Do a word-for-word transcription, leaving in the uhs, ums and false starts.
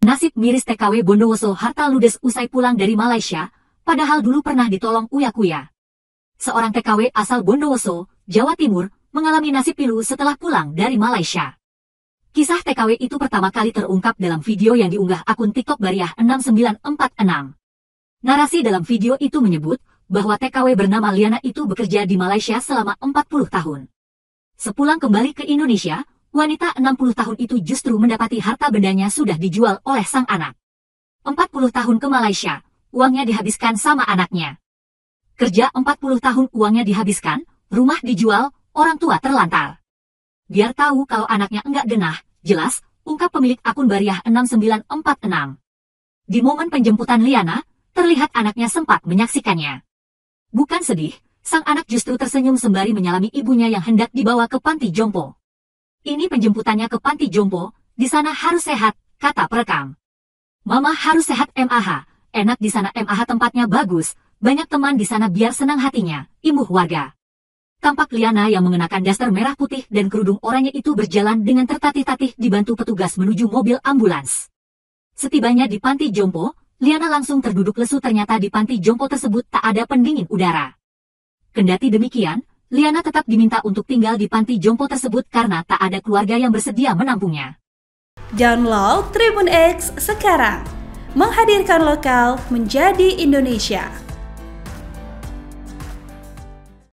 Nasib miris T K W Bondowoso harta ludes usai pulang dari Malaysia, padahal dulu pernah ditolong uya-kuya. Seorang T K W asal Bondowoso, Jawa Timur, mengalami nasib pilu setelah pulang dari Malaysia. Kisah T K W itu pertama kali terungkap dalam video yang diunggah akun TikTok Bariah enam sembilan empat enam. Narasi dalam video itu menyebut bahwa T K W bernama Liana itu bekerja di Malaysia selama empat puluh tahun. Sepulang kembali ke Indonesia, wanita enam puluh tahun itu justru mendapati harta bendanya sudah dijual oleh sang anak. empat puluh tahun ke Malaysia, uangnya dihabiskan sama anaknya. Kerja empat puluh tahun uangnya dihabiskan, rumah dijual, orang tua terlantar. Biar tahu kalau anaknya enggak genah, jelas, ungkap pemilik akun Bariah enam sembilan empat enam. Di momen penjemputan Liana, terlihat anaknya sempat menyaksikannya. Bukan sedih, sang anak justru tersenyum sembari menyalami ibunya yang hendak dibawa ke panti jompo. Ini penjemputannya ke panti jompo, di sana harus sehat, kata perekam. Mama harus sehat M A H, enak di sana M A H tempatnya bagus, banyak teman di sana biar senang hatinya, imbuh warga. Tampak Liana yang mengenakan daster merah putih dan kerudung oranye itu berjalan dengan tertatih-tatih dibantu petugas menuju mobil ambulans. Setibanya di panti jompo, Liana langsung terduduk lesu. Ternyata di panti jompo tersebut tak ada pendingin udara. Kendati demikian, Liana tetap diminta untuk tinggal di panti jompo tersebut karena tak ada keluarga yang bersedia menampungnya. Download Tribun X sekarang, menghadirkan lokal menjadi Indonesia.